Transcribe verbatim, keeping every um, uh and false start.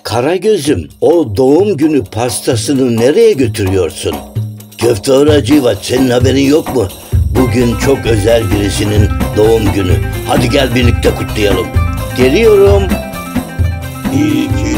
Karagöz'üm, o doğum günü pastasını nereye götürüyorsun? Köfteci Hacivat, senin haberin yok mu? Bugün çok özel birisinin doğum günü. Hadi gel birlikte kutlayalım. Geliyorum. İyi ki